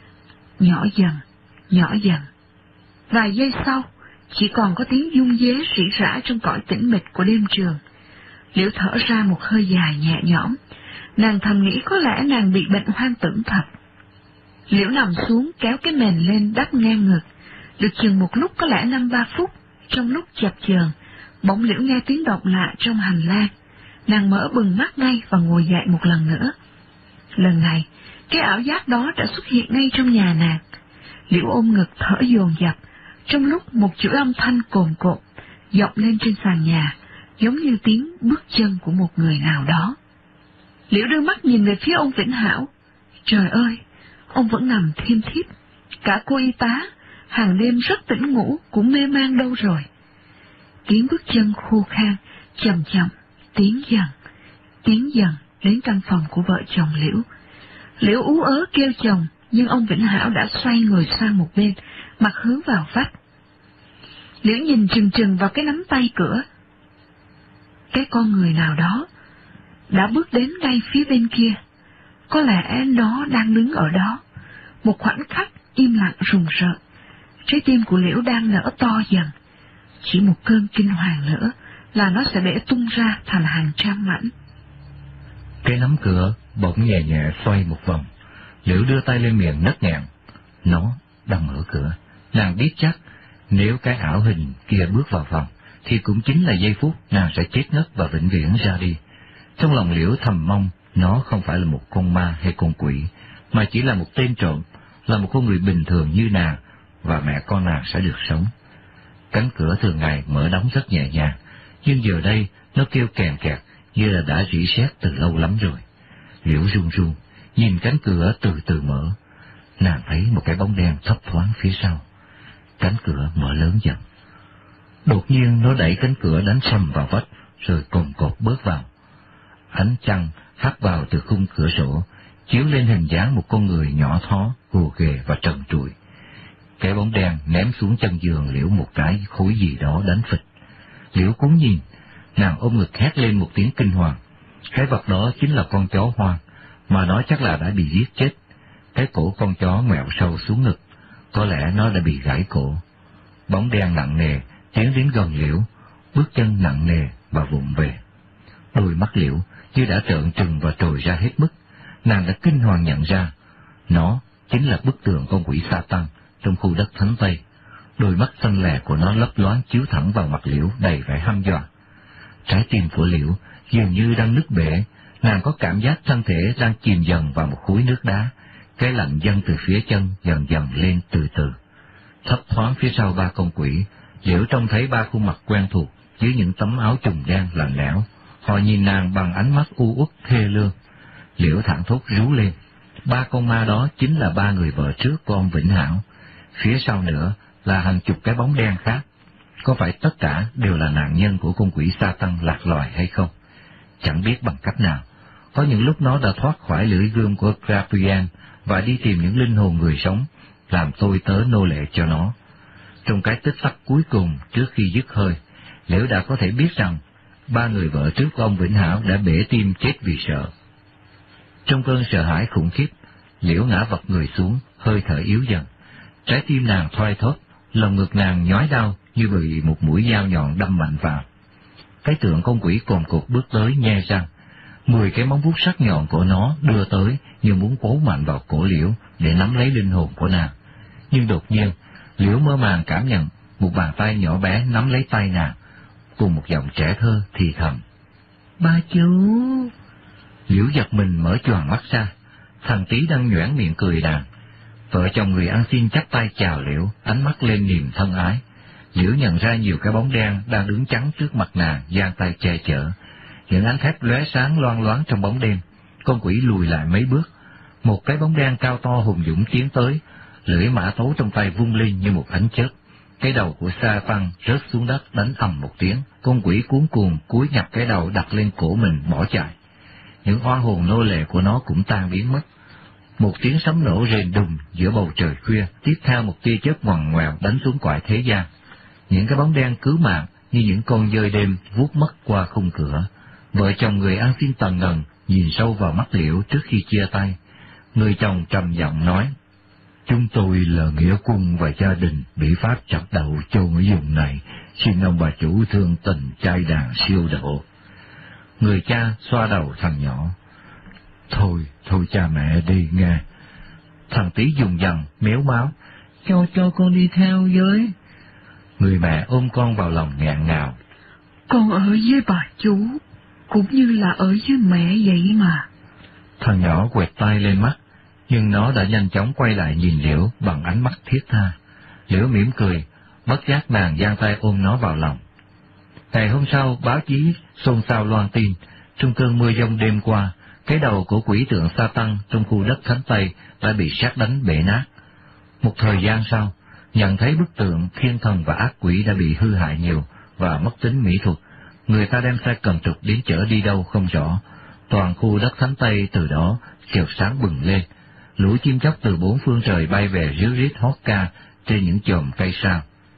nhỏ dần. Vài giây sau, chỉ còn có tiếng dung dế rỉ rả trong cõi tĩnh mịch của đêm trường. Liễu thở ra một hơi dài nhẹ nhõm, nàng thầm nghĩ có lẽ nàng bị bệnh hoang tưởng thật. Liễu nằm xuống kéo cái mền lên đắp ngang ngực, được chừng một lúc có lẽ 5-3 phút, trong lúc chập chờn, bỗng Liễu nghe tiếng động lạ trong hành lang. Nàng mở bừng mắt ngay và ngồi dậy một lần nữa. Lần này, cái ảo giác đó đã xuất hiện ngay trong nhà nàng. Liễu ôm ngực thở dồn dập, trong lúc một chuỗi âm thanh cồn cộn vọng lên trên sàn nhà, giống như tiếng bước chân của một người nào đó. Liễu đưa mắt nhìn về phía ông Vĩnh Hảo. Trời ơi, ông vẫn nằm thiêm thiếp. Cả cô y tá, hàng đêm rất tỉnh ngủ, cũng mê man đâu rồi. Tiếng bước chân khô khan, chậm chậm, tiến dần đến căn phòng của vợ chồng Liễu. Liễu ú ớ kêu chồng, nhưng ông Vĩnh Hảo đã xoay người sang một bên, mặt hướng vào vách. Liễu nhìn chừng chừng vào cái nắm tay cửa. Cái con người nào đó đã bước đến ngay phía bên kia. Có lẽ nó đang đứng ở đó, một khoảnh khắc im lặng rùng rợn, Trái tim của Liễu đang nở to dần. Chỉ một cơn kinh hoàng nữa là nó sẽ bể tung ra thành hàng trăm mảnh. Cái nắm cửa bỗng nhẹ nhẹ xoay một vòng. Liễu đưa tay lên miệng nấc nghẹn. Nó đang mở cửa. Nàng biết chắc nếu cái ảo hình kia bước vào phòng thì cũng chính là giây phút nàng sẽ chết ngất và vĩnh viễn ra đi. Trong lòng Liễu thầm mong nó không phải là một con ma hay con quỷ, mà chỉ là một tên trộm, là một con người bình thường như nàng, và mẹ con nàng sẽ được sống. Cánh cửa thường ngày mở đóng rất nhẹ nhàng, nhưng giờ đây nó kêu kèn kẹt như là đã rỉ sét từ lâu lắm rồi. Liễu run run, nhìn cánh cửa từ từ mở. Nàng thấy một cái bóng đen thấp thoáng phía sau. Cánh cửa mở lớn dần. Đột nhiên nó đẩy cánh cửa đánh sầm vào vách, rồi cồn cột bước vào. Ánh trăng hắt vào từ khung cửa sổ, chiếu lên hình dáng một con người nhỏ thó, gồ ghề và trần trụi. Cái bóng đen ném xuống chân giường Liễu một cái khối gì đó đánh phịch. Liễu cuống nhìn, nàng ôm ngực hét lên một tiếng kinh hoàng. Cái vật đó chính là con chó hoang, mà nó chắc là đã bị giết chết. Cái cổ con chó ngoẹo sâu xuống ngực, có lẽ nó đã bị gãy cổ. Bóng đen nặng nề tiến đến gần Liễu, bước chân nặng nề và vụng về. Đôi mắt Liễu như đã trợn trừng và trồi ra hết mức. Nàng đã kinh hoàng nhận ra, nó chính là bức tượng con quỷ Sa-tăng trong khu đất Thánh Tây. Đôi mắt xanh lè của nó lấp loáng chiếu thẳng vào mặt Liễu đầy vẻ hăm dọa. Trái tim của Liễu dường như đang nứt bể, nàng có cảm giác thân thể đang chìm dần vào một khối nước đá. Cái lạnh dâng từ phía chân dần dần lên từ từ. Thấp thoáng phía sau ba con quỷ, Liễu trông thấy ba khuôn mặt quen thuộc dưới những tấm áo trùng đen lạnh lẽo. Họ nhìn nàng bằng ánh mắt u uất thê lương. Liễu thảng thốt rú lên. Ba con ma đó chính là ba người vợ trước của ông Vĩnh Hảo. Phía sau nữa là hàng chục cái bóng đen khác. Có phải tất cả đều là nạn nhân của con quỷ Sa-tăng lạc loài hay không? Chẳng biết bằng cách nào. Có những lúc nó đã thoát khỏi lưỡi gươm của Gabriel và đi tìm những linh hồn người sống, làm tôi tớ nô lệ cho nó. Trong cái tích tắc cuối cùng trước khi dứt hơi, Liễu đã có thể biết rằng ba người vợ trước của ông Vĩnh Hảo đã bể tim chết vì sợ. Trong cơn sợ hãi khủng khiếp, Liễu ngã vật người xuống, hơi thở yếu dần. Trái tim nàng thoai thóp, lòng ngực nàng nhói đau như bị một mũi dao nhọn đâm mạnh vào. Cái tượng con quỷ cồn cột bước tới nhe răng. 10 cái móng vuốt sắc nhọn của nó đưa tới như muốn cố mạnh vào cổ Liễu để nắm lấy linh hồn của nàng. Nhưng đột nhiên, Liễu mơ màng cảm nhận một bàn tay nhỏ bé nắm lấy tay nàng, cùng một giọng trẻ thơ thì thầm. Ba chú! Liễu giật mình mở choàng mắt ra. Thằng Tý đang nhoẻn miệng cười nàng. Vợ chồng người ăn xin chắp tay chào Liễu, ánh mắt lên niềm thân ái. Liễu nhận ra nhiều cái bóng đen đang đứng chắn trước mặt nàng, giang tay che chở. Những ánh thép lóe sáng loang loáng trong bóng đêm. Con quỷ lùi lại mấy bước. Một cái bóng đen cao to hùng dũng tiến tới, lưỡi mã tấu trong tay vung lên như một ánh chớp. Cái đầu của Sa-tăng rớt xuống đất đánh ầm một tiếng. Con quỷ cuống cuồng cúi nhặt cái đầu đặt lên cổ mình bỏ chạy. Những oan hồn nô lệ của nó cũng tan biến mất. Một tiếng sấm nổ rền đùng giữa bầu trời khuya, tiếp theo một tia chớp ngoằn ngoèo đánh xuống cõi thế gian. Những cái bóng đen cứu mạng như những con dơi đêm vuốt mất qua khung cửa. Vợ chồng người ăn xin tần ngần nhìn sâu vào mắt Liễu trước khi chia tay. Người chồng trầm giọng nói: Chúng tôi là nghĩa quân và gia đình bị Pháp chặt đầu chôn ở vùng này, xin ông bà chủ thương tình trai đàn siêu độ. Người cha xoa đầu thằng nhỏ: Thôi cha mẹ đi nghe. Thằng Tý dùng dằn méo máu: Cho con đi theo với. Người mẹ ôm con vào lòng nghẹn ngào: Con ở với bà chú, cũng như là ở với mẹ vậy mà. Thằng nhỏ quẹt tay lên mắt, nhưng nó đã nhanh chóng quay lại nhìn Liễu bằng ánh mắt thiết tha. Liễu mỉm cười, bất giác nàng giang tay ôm nó vào lòng. Ngày hôm sau, báo chí xôn xao loan tin, trong cơn mưa giông đêm qua, cái đầu của quỷ tượng Sa-tăng trong khu đất Thánh Tây đã bị sét đánh bể nát. Một thời gian sau, nhận thấy bức tượng thiên thần và ác quỷ đã bị hư hại nhiều và mất tính mỹ thuật, người ta đem xe cầm trục đến chở đi đâu không rõ. Toàn khu đất Thánh Tây từ đó chợt sáng bừng lên, lũ chim chóc từ bốn phương trời bay về ríu rít hót ca trên những chòm cây sao.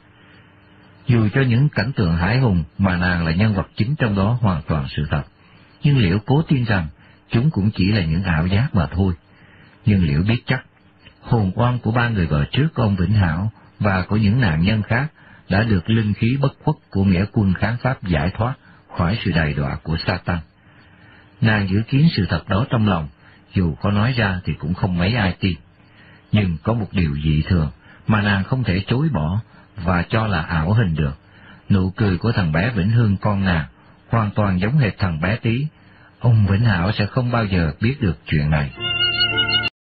Dù cho những cảnh tượng hãi hùng mà nàng là nhân vật chính trong đó hoàn toàn sự thật, nhưng Liễu cố tin rằng chúng cũng chỉ là những ảo giác mà thôi. Nhưng Liễu biết chắc, hồn oan của ba người vợ trước của ông Vĩnh Hảo và của những nạn nhân khác đã được linh khí bất khuất của nghĩa quân kháng Pháp giải thoát khỏi sự đày đọa của Satan. Nàng dự kiến sự thật đó trong lòng, dù có nói ra thì cũng không mấy ai tin. Nhưng có một điều dị thường mà nàng không thể chối bỏ và cho là ảo hình được. Nụ cười của thằng bé Vĩnh Hưng con nàng hoàn toàn giống hệt thằng bé Tí. Ông Vĩnh Hảo sẽ không bao giờ biết được chuyện này.